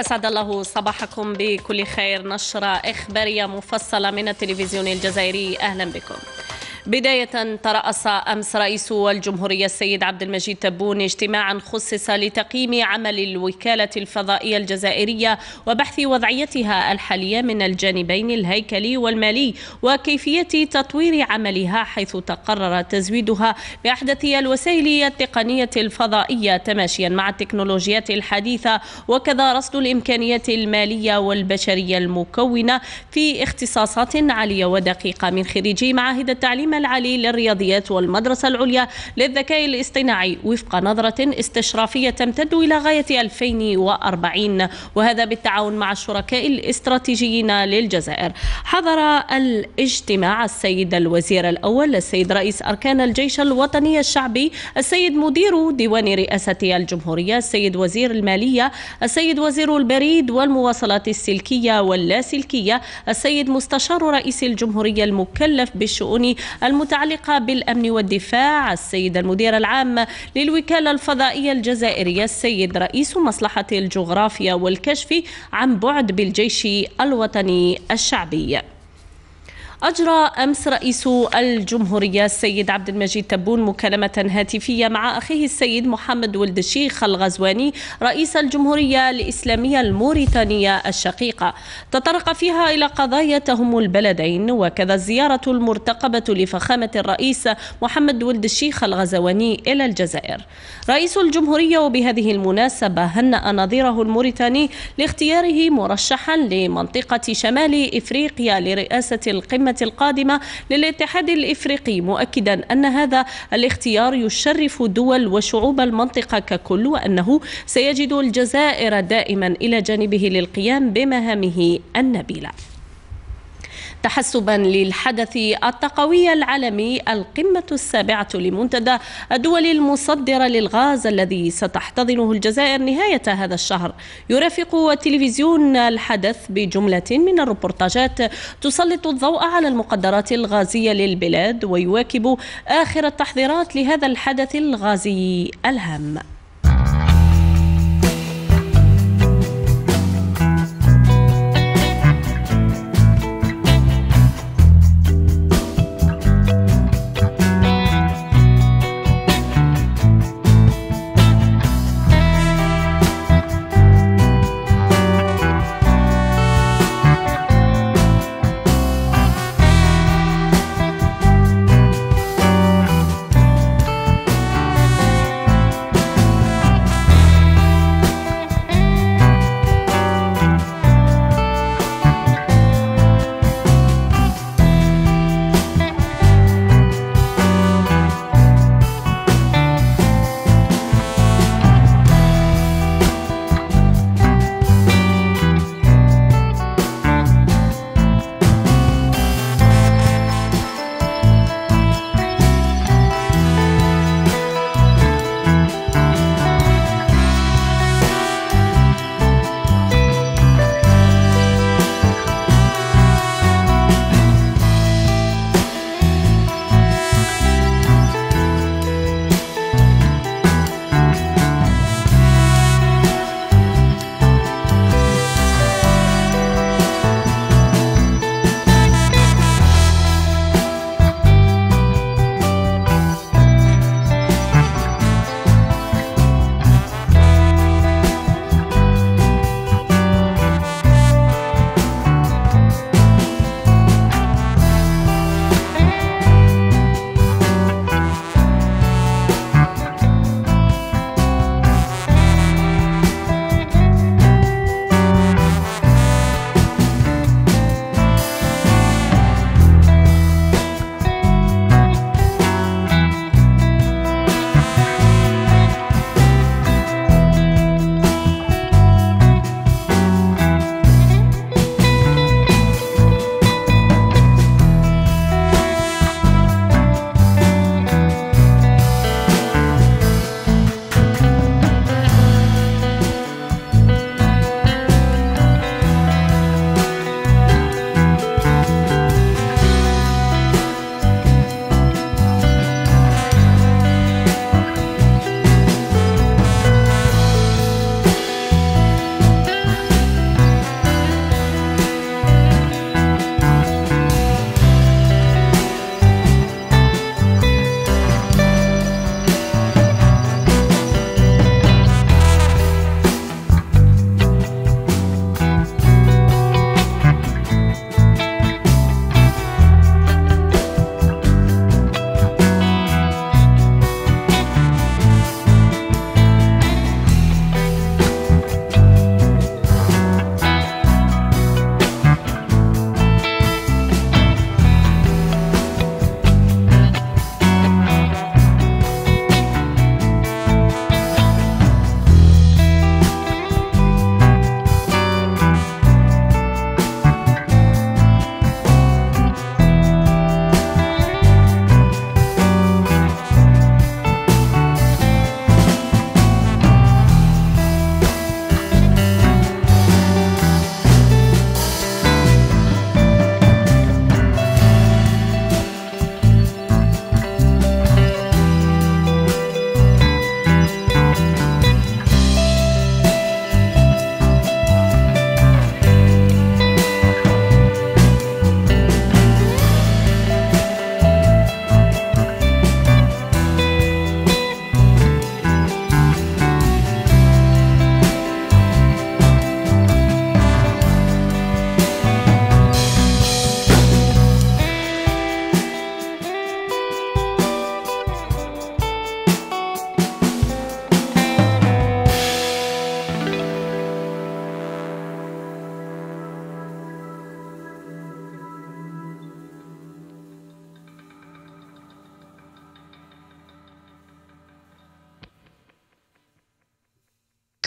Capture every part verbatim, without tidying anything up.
أسعد الله صباحكم بكل خير. نشرة إخبارية مفصلة من التلفزيون الجزائري، أهلا بكم. بداية، ترأس أمس رئيس الجمهورية السيد عبد المجيد تبون اجتماعا خصص لتقييم عمل الوكالة الفضائية الجزائرية وبحث وضعيتها الحالية من الجانبين الهيكلي والمالي وكيفية تطوير عملها، حيث تقرر تزويدها بأحدث الوسائل التقنية الفضائية تماشيا مع التكنولوجيات الحديثة، وكذا رصد الإمكانيات المالية والبشرية المكونة في اختصاصات عالية ودقيقة من خريجي معاهد التعليم العالي للرياضيات والمدرسة العليا للذكاء الاصطناعي وفق نظرة استشرافية تمتد إلى غاية ألفين وأربعين، وهذا بالتعاون مع الشركاء الاستراتيجيين للجزائر. حضر الاجتماع السيد الوزير الأول السيد رئيس أركان الجيش الوطني الشعبي السيد مدير ديوان رئاسة الجمهورية السيد وزير المالية السيد وزير البريد والمواصلات السلكية واللاسلكية السيد مستشار رئيس الجمهورية المكلف بالشؤون المتعلقة بالأمن والدفاع السيد المدير العام للوكالة الفضائية الجزائرية السيد رئيس مصلحة الجغرافيا والكشف عن بعد بالجيش الوطني الشعبي. أجرى أمس رئيس الجمهورية السيد عبد المجيد تبون مكالمة هاتفية مع أخيه السيد محمد ولد الشيخ الغزواني رئيس الجمهورية الإسلامية الموريتانية الشقيقة، تطرق فيها إلى قضايا تهم البلدين، وكذا الزيارة المرتقبة لفخامة الرئيس محمد ولد الشيخ الغزواني إلى الجزائر. رئيس الجمهورية وبهذه المناسبة هنأ نظيره الموريتاني لاختياره مرشحا لمنطقة شمال إفريقيا لرئاسة القمة القادمة للاتحاد الإفريقي، مؤكدا أن هذا الاختيار يشرف دول وشعوب المنطقة ككل، وأنه سيجد الجزائر دائما إلى جانبه للقيام بمهامه النبيلة. تحسبا للحدث الطاقوي العالمي القمة السابعة لمنتدى الدول المصدرة للغاز الذي ستحتضنه الجزائر نهاية هذا الشهر، يرافق التلفزيون الحدث بجملة من الروبورتاجات تسلط الضوء على المقدرات الغازية للبلاد، ويواكب آخر التحضيرات لهذا الحدث الغازي الهام.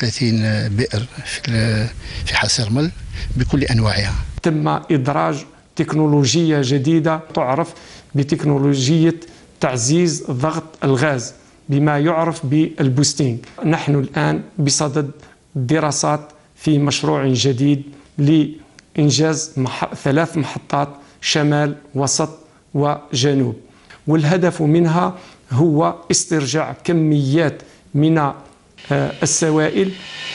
وثلاثين بئر في في حصيرمل بكل أنواعها. تم إدراج تكنولوجيا جديدة تعرف بتكنولوجية تعزيز ضغط الغاز بما يعرف بالبوستينج. نحن الآن بصدد دراسات في مشروع جديد لإنجاز مح... ثلاث محطات شمال وسط وجنوب، والهدف منها هو استرجاع كميات من السوائل.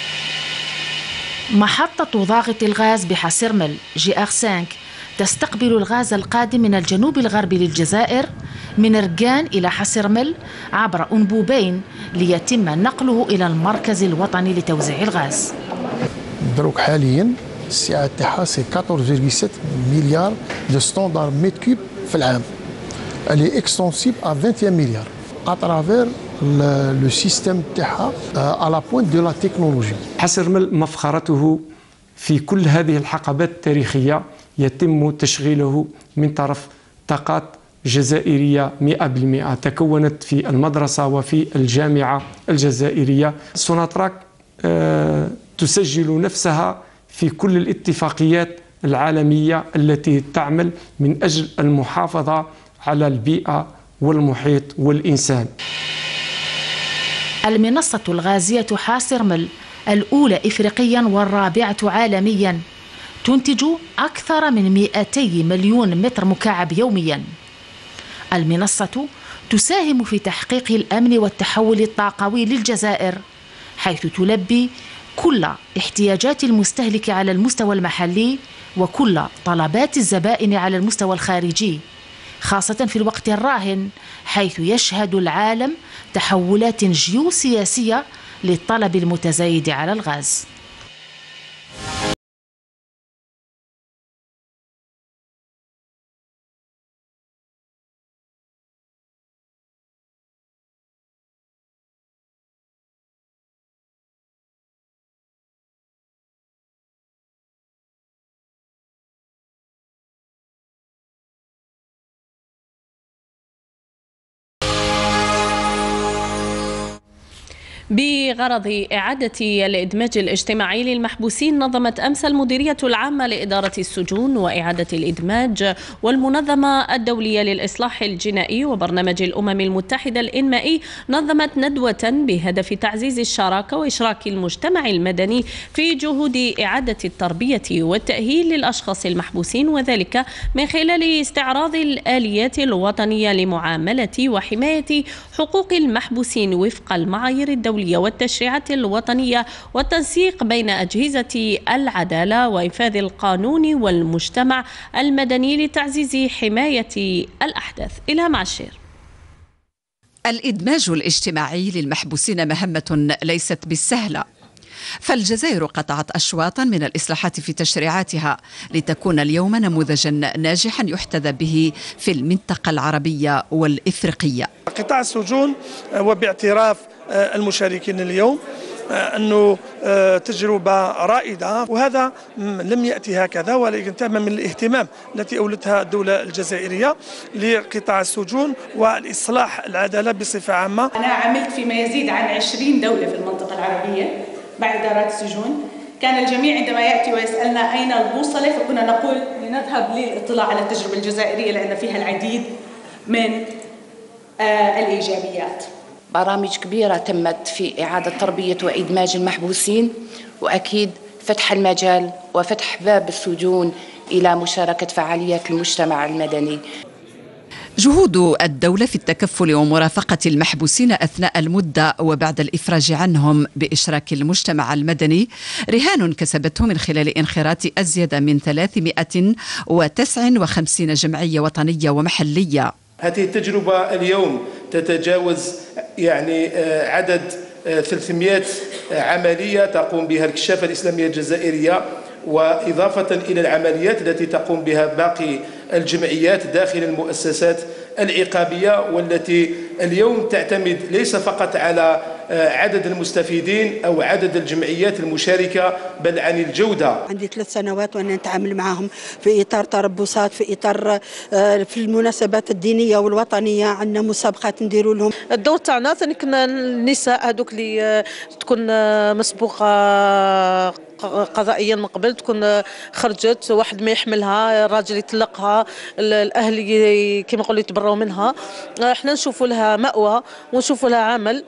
محطة ضاغط الغاز بحصيرمل جي آر خمسة تستقبل الغاز القادم من الجنوب الغربي للجزائر من رقان إلى حصيرمل عبر أنبوبين ليتم نقله إلى المركز الوطني لتوزيع الغاز. دروك حاليا السعة تاعها سي أربعطاش فاصلة سبعة مليار دو ستاندار متر كوب في العام. Elle est extensible à vingt et un مليار à travers le, le système تاعها à la pointe de la technologie. حصيرمل مفخرته في كل هذه الحقبات التاريخية يتم تشغيله من طرف طاقات جزائرية مئة بالمئة تكونت في المدرسة وفي الجامعة الجزائرية. سوناتراك أه تسجل نفسها في كل الاتفاقيات العالمية التي تعمل من أجل المحافظة على البيئة والمحيط والإنسان. المنصة الغازية حصيرمل الأولى إفريقيا والرابعة عالميا تنتج أكثر من مئتي مليون متر مكعب يوميا. المنصة تساهم في تحقيق الأمن والتحول الطاقوي للجزائر، حيث تلبي كل احتياجات المستهلك على المستوى المحلي وكل طلبات الزبائن على المستوى الخارجي، خاصة في الوقت الراهن حيث يشهد العالم تحولات جيوسياسية للطلب المتزايد على الغاز. بغرض إعادة الإدماج الاجتماعي للمحبوسين، نظمت أمس المديرية العامة لإدارة السجون وإعادة الإدماج والمنظمة الدولية للإصلاح الجنائي وبرنامج الأمم المتحدة الإنمائي نظمت ندوة بهدف تعزيز الشراكة وإشراك المجتمع المدني في جهود إعادة التربية والتأهيل للأشخاص المحبوسين، وذلك من خلال استعراض الآليات الوطنية لمعاملة وحماية حقوق المحبوسين وفق المعايير الدولية والتشريعات الوطنية والتنسيق بين أجهزة العدالة وإنفاذ القانون والمجتمع المدني لتعزيز حماية الأحداث. إلى معشر. الإدماج الاجتماعي للمحبوسين مهمة ليست بالسهلة، فالجزائر قطعت أشواطا من الإصلاحات في تشريعاتها لتكون اليوم نموذجا ناجحا يحتذى به في المنطقة العربية والإفريقية. قطاع السجون وباعتراف المشاركين اليوم أنه تجربة رائدة، وهذا لم يأتي هكذا ولكن تم من الاهتمام التي أولتها الدولة الجزائرية لقطاع السجون والإصلاح العدالة بصفة عامة. أنا عملت في ما يزيد عن عشرين دولة في المنطقة العربية مع إدارات السجون. كان الجميع عندما يأتي ويسألنا أين البوصلة فكنا نقول لنذهب للاطلاع على التجربة الجزائرية لأن فيها العديد من الإيجابيات. برامج كبيرة تمت في إعادة تربية وإدماج المحبوسين، وأكيد فتح المجال وفتح باب السجون إلى مشاركة فعاليات المجتمع المدني. جهود الدولة في التكفل ومرافقة المحبوسين أثناء المدة وبعد الإفراج عنهم بإشراك المجتمع المدني رهان كسبته من خلال انخراط أزيد من ثلاثمئة وتسعة وخمسين جمعية وطنية ومحلية. هذه التجربة اليوم تتجاوز يعني عدد ثلاثمئة عملية تقوم بها الكشافة الإسلامية الجزائرية، وإضافة إلى العمليات التي تقوم بها باقي الجمعيات داخل المؤسسات العقابية، والتي اليوم تعتمد ليس فقط على عدد المستفيدين أو عدد الجمعيات المشاركة بل عن الجودة. عندي ثلاث سنوات وأنا نتعامل معهم في إطار تربصات، في إطار في المناسبات الدينية والوطنية، عندنا مسابقات نديروا لهم. الدور تاعنا ثاني كنا النساء هذوك اللي تكون مسبوقة قضائيا من قبل، تكون خرجت واحد ما يحملها، الراجل يطلقها، الاهل كما نقولوا يتبروا منها، احنا نشوفوا لها مأوى ونشوفوا لها عمل.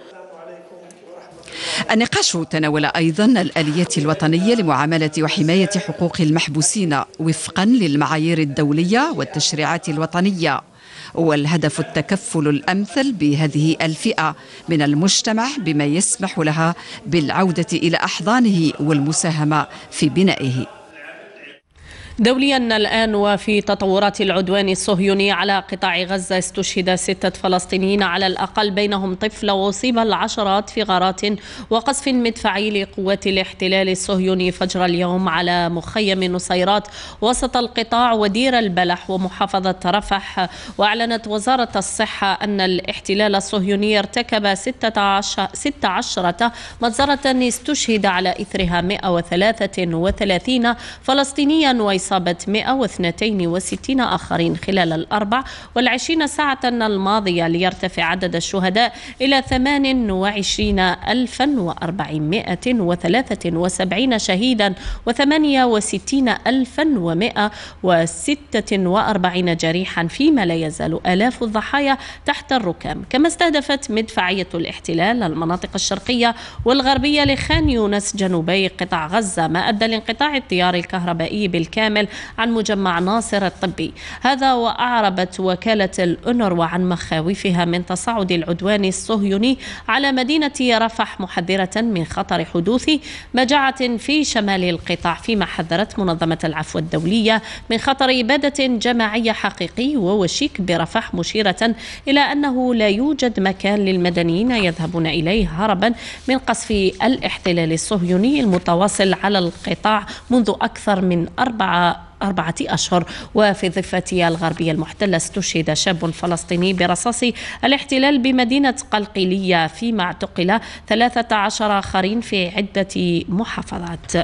النقاش تناول أيضا الآليات الوطنية لمعاملة وحماية حقوق المحبوسين وفقا للمعايير الدولية والتشريعات الوطنية، والهدف التكفل الأمثل بهذه الفئة من المجتمع بما يسمح لها بالعودة إلى أحضانه والمساهمة في بنائه. دوليا الآن وفي تطورات العدوان الصهيوني على قطاع غزة، استشهد ستة فلسطينيين على الأقل، بينهم طفل، وأصيب العشرات في غارات وقصف مدفعي لقوات الاحتلال الصهيوني فجر اليوم على مخيم نصيرات وسط القطاع ودير البلح ومحافظة رفح. وأعلنت وزارة الصحة أن الاحتلال الصهيوني ارتكب ستة عشرة مجزرة استشهد على إثرها مئة وثلاثة وثلاثين فلسطينيا وإصابة مئة واثنين وستين آخرين خلال الأربع والعشرين ساعة الماضية، ليرتفع عدد الشهداء إلى ثمان وعشرين ألفا وأربعمائة وثلاثة وسبعين شهيدا وثمانية وستين ألفا ومئة وستة وأربعين جريحا، فيما لا يزال آلاف الضحايا تحت الركام. كما استهدفت مدفعية الاحتلال المناطق الشرقية والغربية لخان يونس جنوبي قطاع غزة، ما أدى لانقطاع التيار الكهربائي بالكامل عن مجمع ناصر الطبي. هذا وأعربت وكالة الأونروا عن مخاوفها من تصاعد العدوان الصهيوني على مدينة رفح، محذرة من خطر حدوث مجاعة في شمال القطاع، فيما حذرت منظمة العفو الدولية من خطر إبادة جماعية حقيقي ووشيك برفح، مشيرة إلى أنه لا يوجد مكان للمدنيين يذهبون إليه هربا من قصف الاحتلال الصهيوني المتواصل على القطاع منذ أكثر من أربعة أربعة أشهر. وفي ضفتها الغربية المحتلة استشهد شاب فلسطيني برصاص الاحتلال بمدينة قلقيلية، فيما اعتقل ثلاثة عشر آخرين في عدة محافظات.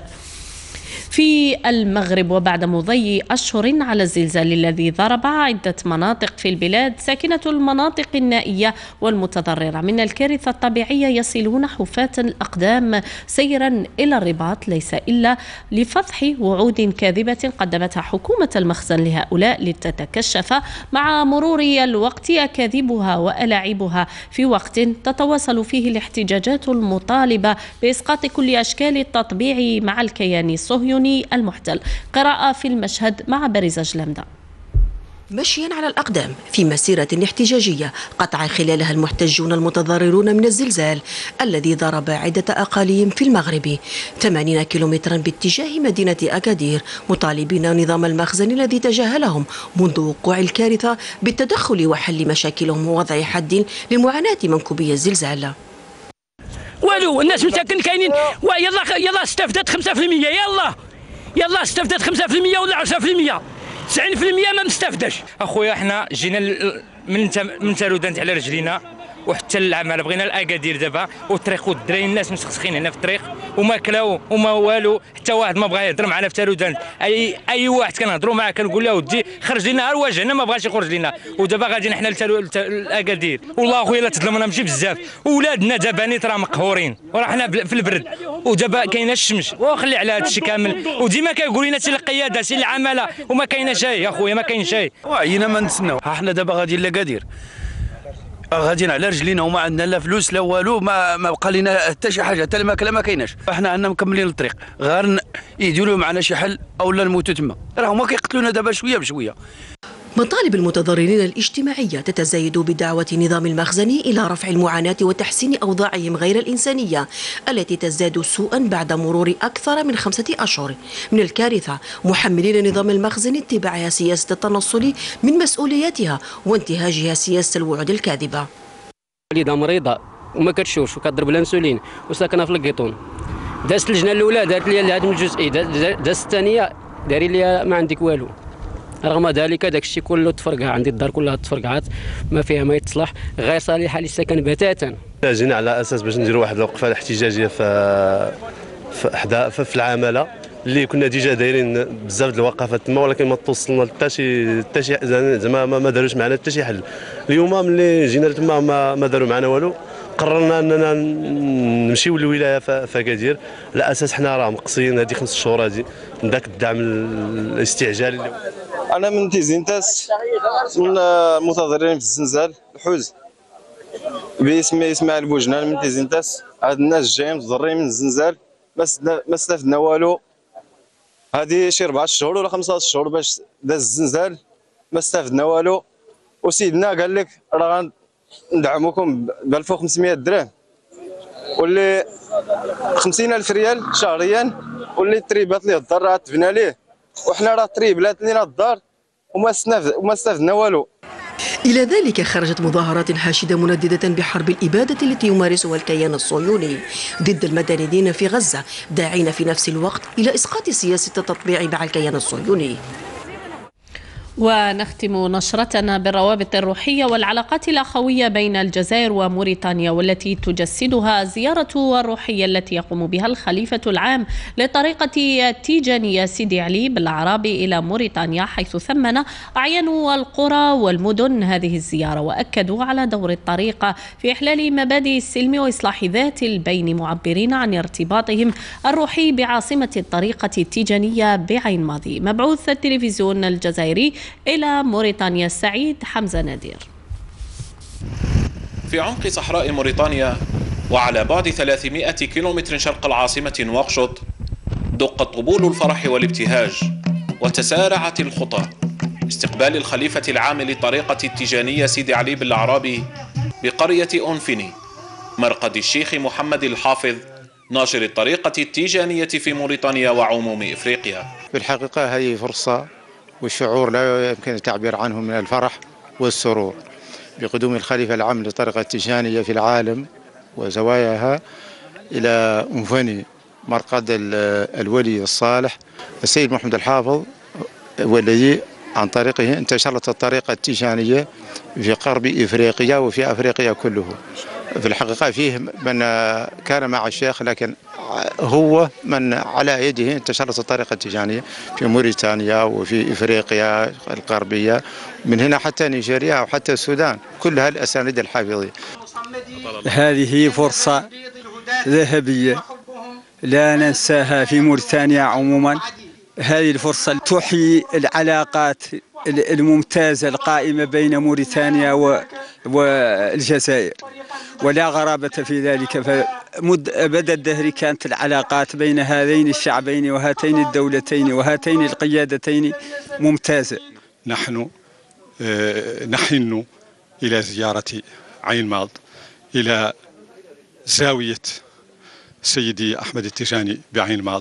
في المغرب، وبعد مضي أشهر على الزلزال الذي ضرب عدة مناطق في البلاد، ساكنة المناطق النائية والمتضررة من الكارثة الطبيعية يصلون حفاة الأقدام سيرا إلى الرباط، ليس إلا لفضح وعود كاذبة قدمتها حكومة المخزن لهؤلاء لتتكشف مع مرور الوقت أكاذيبها وألاعيبها، في وقت تتواصل فيه الاحتجاجات المطالبة بإسقاط كل أشكال التطبيع مع الكيان الصهيوني المحتل. قراءة في المشهد مع بارزة جلمدة. مشيا على الأقدام في مسيرة احتجاجية قطع خلالها المحتجون المتضررون من الزلزال الذي ضرب عدة أقاليم في المغرب، ثمانين كيلومترا باتجاه مدينة أكادير، مطالبين نظام المخزن الذي تجاهلهم منذ وقوع الكارثة بالتدخل وحل مشاكلهم ووضع حد لمعاناة منكوبي الزلزال. والو الناس مساكن كاينين، ويلا يلا استفدت خمسة في المية، يلا يلا استفدت خمسة في المية ولا عشرة في المية، تسعين في المية ما مستفدش. اخويا احنا جينا من من تالودانت على رجلينا وحتى العمل، بغينا الاكادير دابا والطريق والدراري الناس مسخسخين هنا في الطريق وما كلاو وما والو، حتى واحد ما بغى يهضر معنا في تالودانت. اي اي واحد كنهضروا معاه كنقول له ودي خرج لنا على وجهنا، ما بغاش يخرج لنا، ودابا غاديين حنا للاكادير. والله اخويا لا تظلمنا ماشي بزاف، ولادنا دابا نيت راه مقهورين وراه حنا في البرد، ودابا كاينه الشمس وخلي على هذا الشيء كامل، وديما كيقول لنا سي القياده سي العماله وما كاينه شيء يا خويا، ما كاين شيء. وعينا ما نتسناو، حنا دابا غاديين لاكادير، غاديين على رجلينا وما عندنا لا فلوس لا والو، ما ما بقى لنا حتى شي حاجه، حتى الماكله ما كايناش. احنا عندنا مكملين الطريق، غير يديروا معنا شي حل اولا نموتوا تما، راه هما كيقتلونا دابا شويه بشويه. مطالب المتضررين الاجتماعية تتزايد بدعوة نظام المخزن إلى رفع المعاناة وتحسين أوضاعهم غير الإنسانية التي تزداد سوءا بعد مرور أكثر من خمسة أشهر من الكارثة، محملين نظام المخزن اتباعها سياسة التنصل من مسؤولياتها وانتهاجها سياسة الوعود الكاذبة. والدة مريضة وما كتشوفش وكتضرب الانسولين وساكنة في القيطون، دازت اللجنة الأولى دارت لي الهدم الجزئي، دازت الثانية داري لي ما عندك والو، رغم ذلك داك الشيء كله تفرقع، عندي الدار كلها تفرقعات ما فيها ما يتصلح، غير صالحه للسكن بتاتا. جينا على اساس باش نديروا واحد الوقفه احتجاجيه في في حدا في العماله اللي كنا ديجا دايرين بزاف د الوقفات تما، ولكن ما توصلنا حتى شي حتى شي زعما ما داروش معنا حتى شي حل. اليوم ملي جينا لتما ما, ما داروا معنا والو، قررنا اننا نمشيو للولايه فكادير على اساس حنا راه مقصيين هذه خمس شهور هذه من ذاك الدعم الاستعجالي. انا من تيزينتاس، من المتضررين في الزنزال الحوز، باسمي اسماعيل بوجنان من تيزينتاس. هاد الناس جايين متضررين من الزنزال، ما استفدنا والو. هذه شي أربعة شهور ولا خمسة شهور باش داز الزنزال، ما استفدنا والو. وسيدنا قال لك راه ندعمكم ب ألف وخمسمائة درهم، واللي خمسين ألف ريال شهريا، واللي تريبات ليه الدار راه تبنى ليه، وحنا راه تريبلات لينا الدار وما استفدنا والو. إلى ذلك خرجت مظاهرات حاشدة منددة بحرب الإبادة التي يمارسها الكيان الصهيوني ضد المدنيين في غزة، داعين في نفس الوقت إلى إسقاط سياسة التطبيع مع الكيان الصهيوني. ونختم نشرتنا بالروابط الروحية والعلاقات الأخوية بين الجزائر وموريتانيا، والتي تجسدها زيارة الروحية التي يقوم بها الخليفة العام لطريقة التيجانية سيدي علي بالأعرابي إلى موريتانيا، حيث ثمن أعينوا القرى والمدن هذه الزيارة، وأكدوا على دور الطريقة في إحلال مبادئ السلم وإصلاح ذات البين، معبرين عن ارتباطهم الروحي بعاصمة الطريقة التيجانية بعين ماضي. مبعوث التلفزيون الجزائري إلى موريتانيا السعيد حمزة نادير. في عمق صحراء موريتانيا وعلى بعد ثلاثمائة كيلومتر شرق العاصمة نواكشوط، دق طبول الفرح والابتهاج وتسارعت الخطى استقبال الخليفة العام للطريقة التيجانية سيدي علي بالأعرابي بقرية أنفني، مرقد الشيخ محمد الحافظ ناشر الطريقة التيجانية في موريتانيا وعموم إفريقيا. في الحقيقة هذه فرصة والشعور لا يمكن التعبير عنه من الفرح والسرور بقدوم الخليفة العام للطريقة التيجانية في العالم وزواياها إلى أنفني، مرقد الولي الصالح السيد محمد الحافظ، والذي عن طريقه انتشرت الطريقة التيجانية في غرب إفريقيا وفي أفريقيا كله. في الحقيقة فيه من كان مع الشيخ، لكن هو من على يده انتشرت الطريقة التيجانية في موريتانيا وفي إفريقيا الغربية، من هنا حتى نيجيريا وحتى السودان، كلها الأسانيد الحافظية. هذه فرصة ذهبية لا ننساها في موريتانيا عموما. هذه الفرصة تحيي العلاقات الممتازة القائمة بين موريتانيا والجزائر، ولا غرابة في ذلك. فمدى الدهر كانت العلاقات بين هذين الشعبين وهاتين الدولتين وهاتين القيادتين ممتازة. نحن نحن إلى زيارة عين ماض، إلى زاوية سيدي أحمد التيجاني بعين ماض،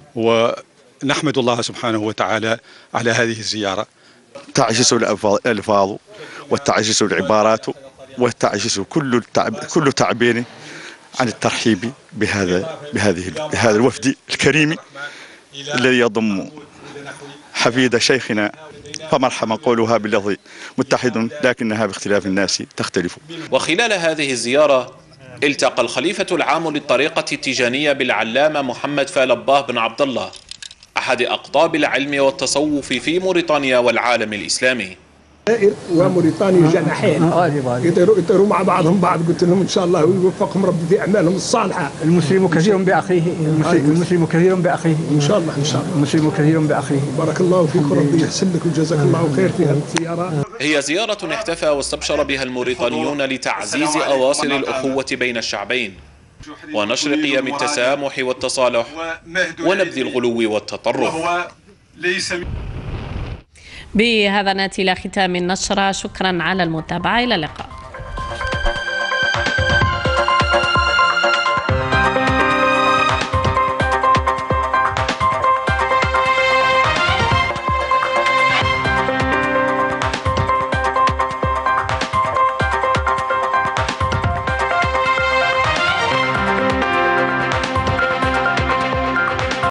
ونحمد الله سبحانه وتعالى على هذه الزيارة. تعجز الألفاظ وتعجز العبارات وتعجز كل التعب كل تعبير عن الترحيب بهذا بهذه بهذا الوفد الكريم الذي يضم حفيد شيخنا، فمرحبا قولها باللفظ متحد لكنها باختلاف الناس تختلف. وخلال هذه الزيارة التقى الخليفة العام للطريقة التيجانية بالعلامة محمد فالباه بن عبد الله، أحد أقطاب العلم والتصوف في موريتانيا والعالم الإسلامي. الجزائر وموريتانيا جناحين يطيروا يطيروا مع بعضهم بعض. قلت لهم ان شاء الله ويوفقهم ربي في اعمالهم الصالحه. المسلم كثير باخيه، المسلم كثير باخيه ان شاء الله ان شاء الله المسلم كثير باخيه. بارك الله فيكم، ربي يحسن لك وجزاك الله خير في هذه الزياره. هي زيارة احتفى واستبشر بها الموريتانيون لتعزيز أواصر الأخوة بين الشعبين ونشر قيم التسامح والتصالح ونبذ الغلو والتطرف. بهذا نأتي إلى ختام النشرة. شكرا على المتابعة، إلى اللقاء.